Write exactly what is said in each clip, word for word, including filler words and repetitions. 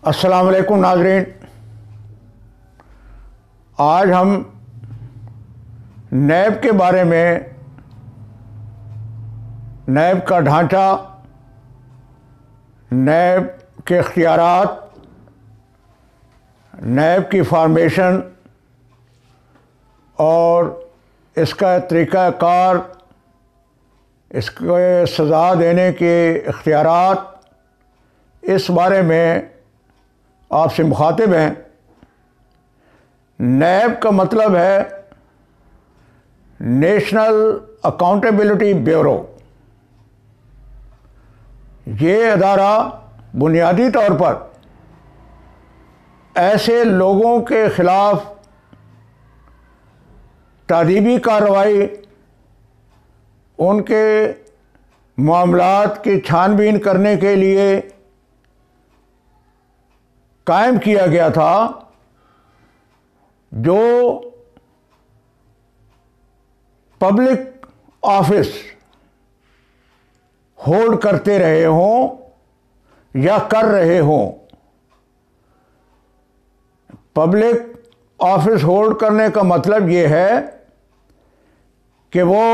अस्सलाम वालेकुम नाज़रीन, आज हम नैब के बारे में, नैब का ढांचा, नैब के इख्तियारात, नैब की फॉर्मेशन और इसका तरीक़ाकार, इसको सज़ा देने के इख्तियारात, इस बारे में आपसे मुखातिब हैं। नैब का मतलब है नेशनल अकाउंटेबिलिटी ब्यूरो। ये अदारा बुनियादी तौर पर ऐसे लोगों के ख़िलाफ़ तादीबी कार्रवाई, उनके मामलात की छानबीन करने के लिए कायम किया गया था, जो पब्लिक ऑफिस होल्ड करते रहे हों या कर रहे हों। पब्लिक ऑफिस होल्ड करने का मतलब ये है कि वो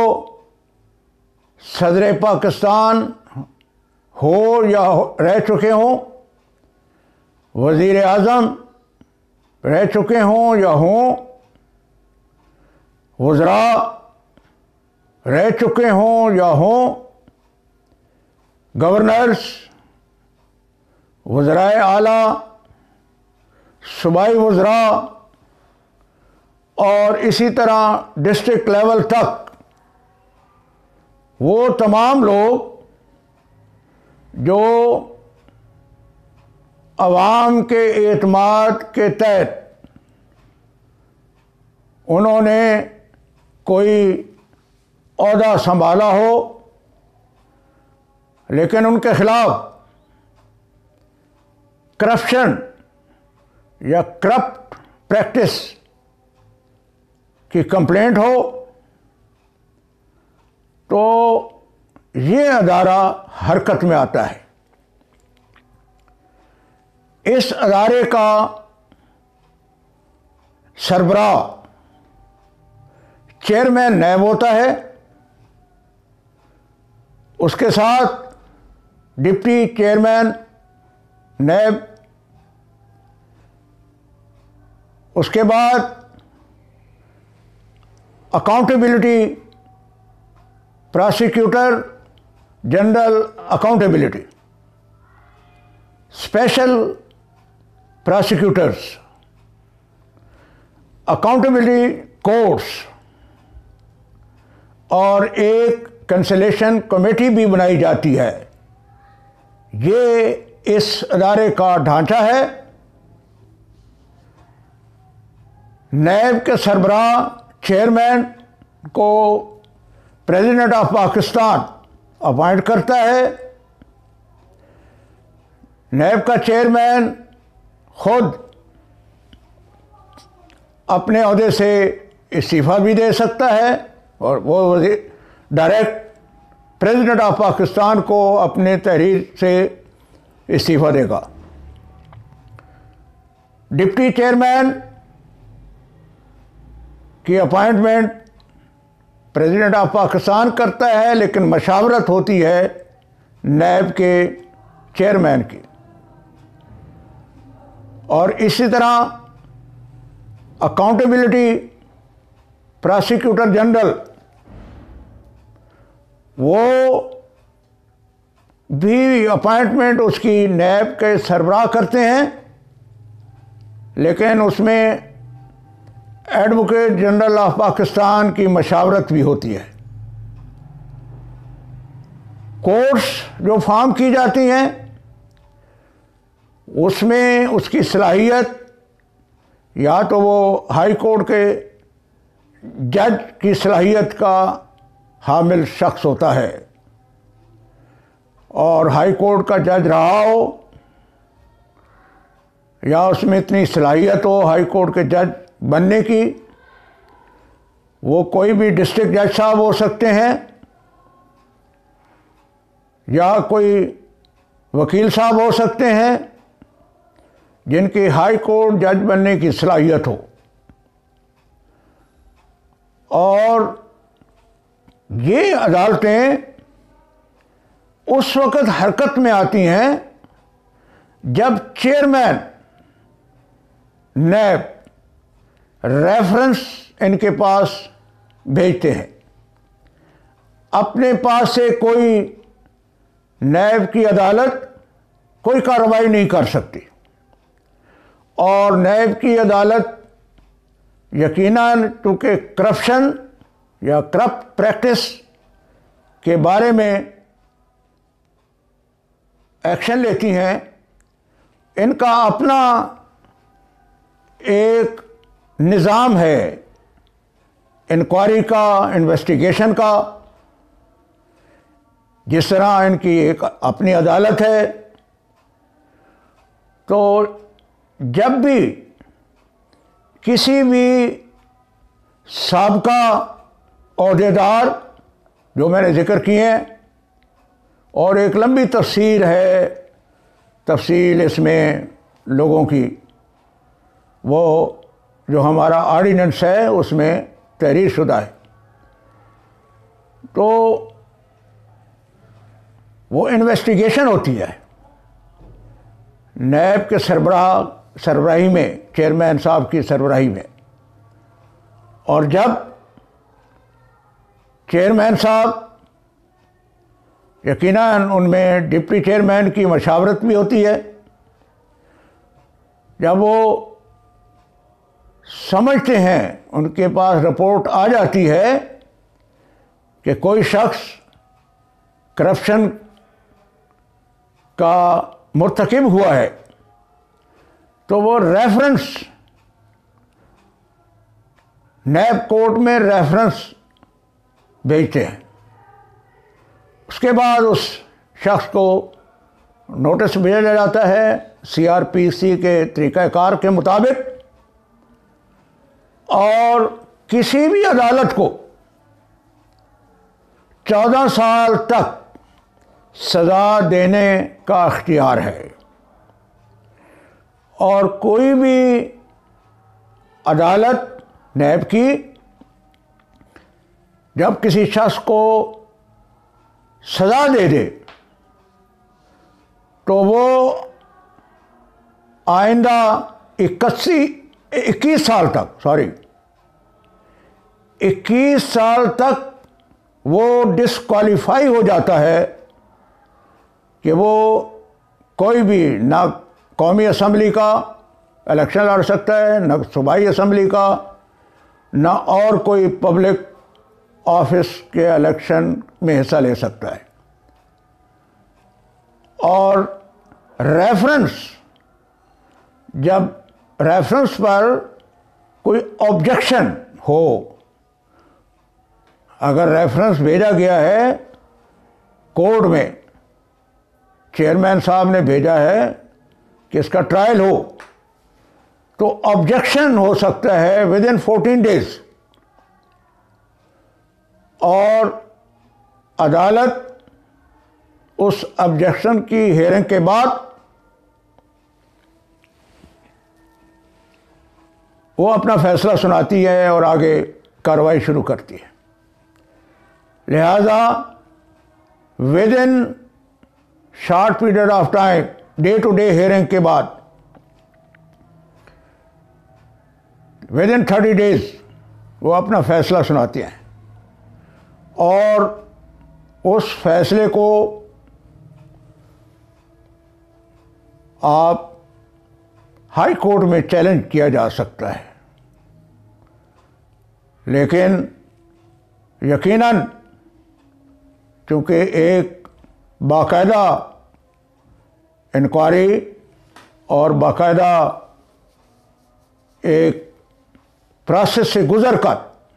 सदर पाकिस्तान हो या रह चुके हों, वज़ीर आज़म रह चुके हों या हों, वज़रा रह चुके हों या हों, गवर्नर्स, वज़राए आला, सूबाई वज़रा और इसी तरह डिस्ट्रिक्ट लेवल तक वो तमाम लोग जो अवाम के एतमाद के तहत उन्होंने कोई ओहदा संभाला हो, लेकिन उनके ख़िलाफ़ करप्शन या करप्ट प्रैक्टिस की कंप्लेंट हो, तो ये अदारा हरकत में आता है। इस अदारे का सरबराह चेयरमैन नैब होता है, उसके साथ डिप्टी चेयरमैन नैब, उसके बाद accountability prosecutor general accountability, special prosecutors, accountability courts और एक कंसलेशन कमेटी भी बनाई जाती है। ये इस अदारे का ढांचा है। नैब के सरबराह चेयरमैन को प्रेसिडेंट ऑफ पाकिस्तान अपॉइंट करता है। नैब का चेयरमैन खुद अपने ओहदे से इस्तीफ़ा भी दे सकता है और वो डायरेक्ट प्रेसिडेंट ऑफ पाकिस्तान को अपने तहरीर से इस्तीफ़ा देगा। डिप्टी चेयरमैन की अपॉइंटमेंट प्रेसिडेंट ऑफ पाकिस्तान करता है, लेकिन मशावरत होती है नैब के चेयरमैन की। और इसी तरह अकाउंटेबिलिटी प्रोसिक्यूटर जनरल, वो भी अपॉइंटमेंट उसकी नैब के सरबराह करते हैं, लेकिन उसमें एडवोकेट जनरल ऑफ पाकिस्तान की मशावरत भी होती है। कोर्ट्स जो फॉर्म की जाती हैं, उसमें उसकी सलाहियत या तो वो हाई कोर्ट के जज की सलाहियत का हामिल शख्स होता है, और हाई कोर्ट का जज रहा हो या उसमें इतनी सलाहियत हो हाई कोर्ट के जज बनने की। वो कोई भी डिस्ट्रिक्ट जज साहब हो सकते हैं या कोई वकील साहब हो सकते हैं जिनकी हाई कोर्ट जज बनने की सलाहियत हो, और ये अदालतें उस वक़्त हरकत में आती हैं जब चेयरमैन नैब रेफरेंस इनके पास भेजते हैं। अपने पास से कोई नैब की अदालत कोई कार्रवाई नहीं कर सकती, और नैब की अदालत यकीनन चूँकि करप्शन या करप्ट प्रैक्टिस के बारे में एक्शन लेती हैं, इनका अपना एक निज़ाम है इंक्वायरी का, इन्वेस्टिगेशन का। जिस तरह इनकी एक अपनी अदालत है, तो जब भी किसी भी साबका ओहदेदार, जो मैंने जिक्र किए हैं, और एक लंबी तफसील है, तफसील इसमें लोगों की, वो जो हमारा ऑर्डिनेंस है उसमें तहरीर शुदा है, तो वो इन्वेस्टिगेशन होती है नैब के सरबराह सरबराही में, चेयरमैन साहब की सरबराही में। और जब चेयरमैन साहब, यकीनन उनमें डिप्टी चेयरमैन की मशावरत भी होती है, जब वो समझते हैं, उनके पास रिपोर्ट आ जाती है कि कोई शख्स करप्शन का मुर्तकिब हुआ है, तो वो रेफरेंस नैब कोर्ट में रेफरेंस भेजते हैं। उसके बाद उस शख्स को नोटिस भेजा जाता है सी आर पी सी के तरीक़ाकार के मुताबिक, और किसी भी अदालत को चौदह साल तक सज़ा देने का इख्तियार है। और कोई भी अदालत नैब की जब किसी शख्स को सज़ा दे दे, तो वो आइंदा इक्यासी इक्कीस साल तक सॉरी इक्कीस साल तक वो डिस्क्वालीफाई हो जाता है कि वो कोई भी ना कौमी असम्बली का इलेक्शन लड़ सकता है, ना सूबाई असम्बली का, ना और कोई पब्लिक ऑफिस के इलेक्शन में हिस्सा ले सकता है। और रेफरेंस, जब रेफरेंस पर कोई ऑब्जेक्शन हो, अगर रेफरेंस भेजा गया है कोर्ट में, चेयरमैन साहब ने भेजा है कि इसका ट्रायल हो, तो ऑब्जेक्शन हो सकता है विद इन फोर्टीन डेज, और अदालत उस ऑब्जेक्शन की हेयरिंग के बाद वो अपना फैसला सुनाती है और आगे कार्रवाई शुरू करती है। लिहाजा within short period of time, day to day hearing के बाद, विद इन थर्टी डेज वो अपना फैसला सुनाते हैं, और उस फैसले को आप हाई कोर्ट में चैलेंज किया जा सकता है। लेकिन यकीनन चूँकि एक बाकायदा इंक्वायरी और बाकायदा एक प्रोसेस से गुज़र कर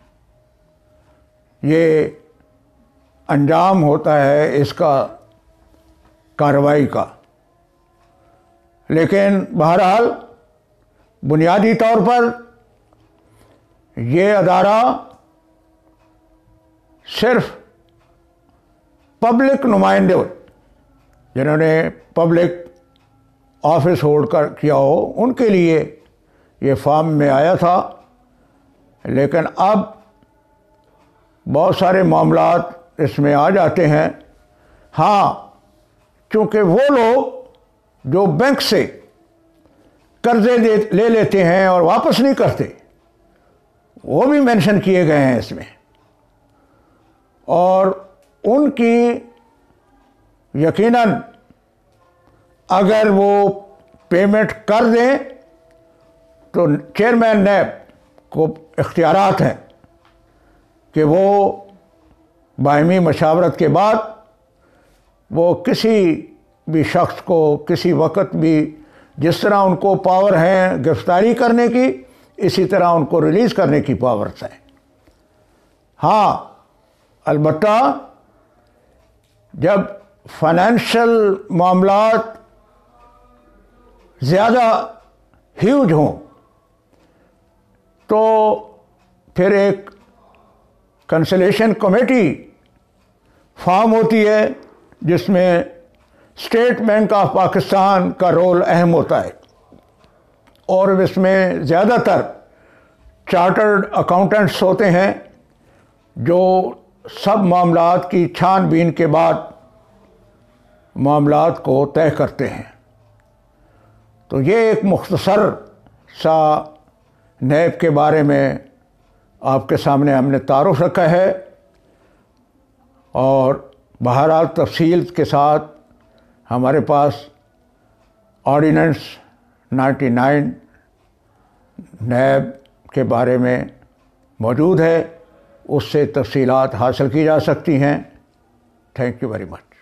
ये अंजाम होता है इसका कार्रवाई का। लेकिन बहरहाल बुनियादी तौर पर ये अदारा सिर्फ पब्लिक नुमाइंदे जिन्होंने पब्लिक ऑफिस होल्ड कर किया हो, उनके लिए ये फॉर्म में आया था। लेकिन अब बहुत सारे मामलात इसमें आ जाते हैं। हाँ, चूँकि वो लोग जो बैंक से कर्जे ले ले लेते हैं और वापस नहीं करते, वो भी मेंशन किए गए हैं इसमें, और उनकी यकीनन अगर वो पेमेंट कर दें तो चेयरमैन नैब को इख्तियारात हैं कि वो बाहमी मशावरत के बाद वो किसी भी शख्स को किसी वक्त भी, जिस तरह उनको पावर है गिरफ्तारी करने की, इसी तरह उनको रिलीज़ करने की पावर्स हैं। हाँ, अलबत्ता जब फाइनेंशियल मामलात ज़्यादा ह्यूज हों तो फिर एक कंसलेशन कमेटी फॉर्म होती है जिसमें स्टेट बैंक ऑफ पाकिस्तान का रोल अहम होता है, और इसमें ज़्यादातर चार्टर्ड अकाउंटेंट्स होते हैं जो सब मामलात की छानबीन के बाद मामलात को तय करते हैं। तो ये एक मुख्तसर सा नैब के बारे में आपके सामने हमने तारुफ रखा है, और बहरहाल तफसील के साथ हमारे पास ऑर्डिनेंस निन्यानवे नैब के बारे में मौजूद है, उससे तफसीलात हासिल की जा सकती हैं। Thank you very much.